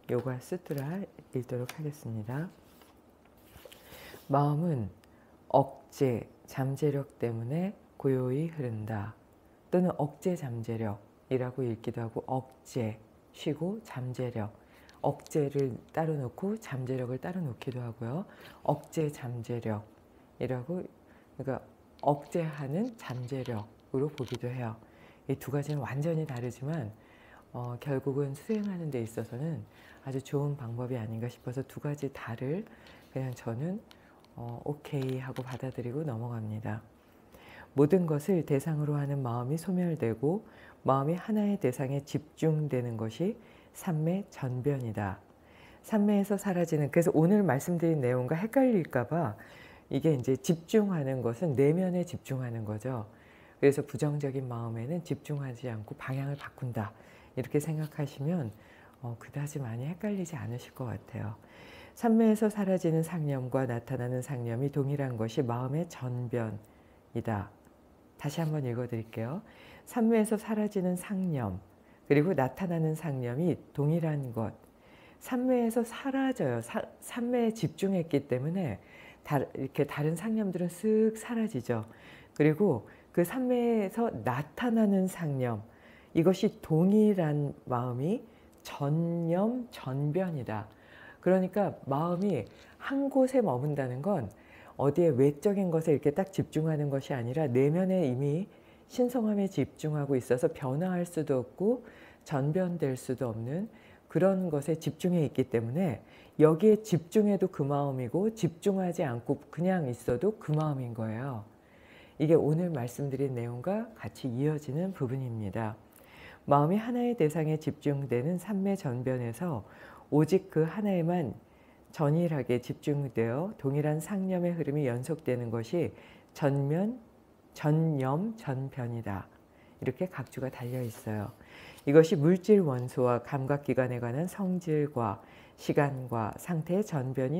요가 수트라 읽도록 하겠습니다. 마음은 억제, 잠재력 때문에 고요히 흐른다. 또는 억제 잠재력이라고 읽기도 하고 억제, 쉬고 잠재력, 억제를 따로 놓고 잠재력을 따로 놓기도 하고요. 억제 잠재력이라고, 그러니까 억제하는 잠재력으로 보기도 해요. 이 두 가지는 완전히 다르지만 결국은 수행하는 데 있어서는 아주 좋은 방법이 아닌가 싶어서 두 가지 다를 그냥 저는 오케이 하고 받아들이고 넘어갑니다. 모든 것을 대상으로 하는 마음이 소멸되고 마음이 하나의 대상에 집중되는 것이 삼매 전변이다. 삼매에서 사라지는, 그래서 오늘 말씀드린 내용과 헷갈릴까 봐 이게 이제 집중하는 것은 내면에 집중하는 거죠. 그래서 부정적인 마음에는 집중하지 않고 방향을 바꾼다. 이렇게 생각하시면 그다지 많이 헷갈리지 않으실 것 같아요. 삼매에서 사라지는 상념과 나타나는 상념이 동일한 것이 마음의 전변이다. 다시 한번 읽어드릴게요. 삼매에서 사라지는 상념 그리고 나타나는 상념이 동일한 것. 삼매에서 사라져요. 삼매에 집중했기 때문에 이렇게 다른 상념들은 쓱 사라지죠. 그리고 그 삼매에서 나타나는 상념, 이것이 동일한 마음이 전념, 전변이다. 그러니까 마음이 한 곳에 머문다는 건 어디에 외적인 것에 이렇게 딱 집중하는 것이 아니라 내면에 이미 신성함에 집중하고 있어서 변화할 수도 없고 전변될 수도 없는 그런 것에 집중해 있기 때문에 여기에 집중해도 그 마음이고 집중하지 않고 그냥 있어도 그 마음인 거예요. 이게 오늘 말씀드린 내용과 같이 이어지는 부분입니다. 마음이 하나의 대상에 집중되는 삼매 전변에서 오직 그 하나에만 전일하게 집중되어 동일한 상념의 흐름이 연속되는 것이 전념, 전변이다. 이렇게 각주가 달려 있어요. 이것이 물질 원소와 감각기관에 관한 성질과 시간과 상태의 전변이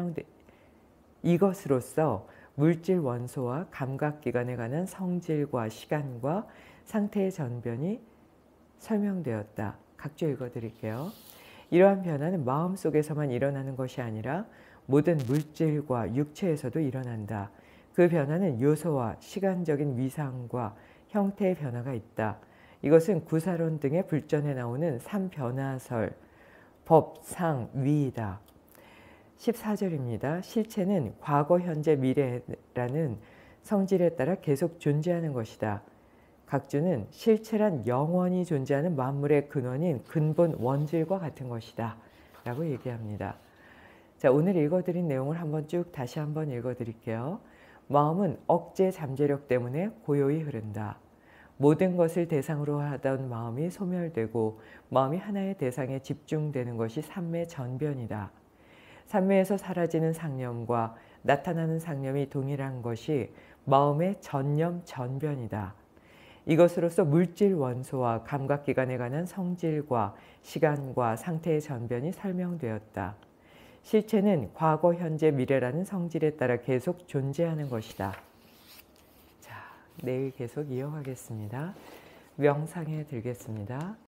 이것으로써 물질 원소와 감각기관에 관한 성질과 시간과 상태의 전변이 설명되었다. 각주 읽어드릴게요. 이러한 변화는 마음속에서만 일어나는 것이 아니라 모든 물질과 육체에서도 일어난다. 그 변화는 요소와 시간적인 위상과 형태의 변화가 있다. 이것은 구사론 등의 불전에 나오는 삼변화설, 법, 상, 위이다. 14절입니다. 실체는 과거, 현재, 미래라는 성질에 따라 계속 존재하는 것이다. 각주는 실체란 영원히 존재하는 만물의 근원인 근본 원질과 같은 것이다. 라고 얘기합니다. 자, 오늘 읽어드린 내용을 한번 쭉 다시 한번 읽어드릴게요. 마음은 억제 잠재력 때문에 고요히 흐른다. 모든 것을 대상으로 하던 마음이 소멸되고 마음이 하나의 대상에 집중되는 것이 삼매 전변이다. 삼매에서 사라지는 상념과 나타나는 상념이 동일한 것이 마음의 전념 전변이다. 이것으로서 물질 원소와 감각기관에 관한 성질과 시간과 상태의 전변이 설명되었다. 실체는 과거, 현재, 미래라는 성질에 따라 계속 존재하는 것이다. 자, 내일 계속 이어가겠습니다. 명상에 들겠습니다.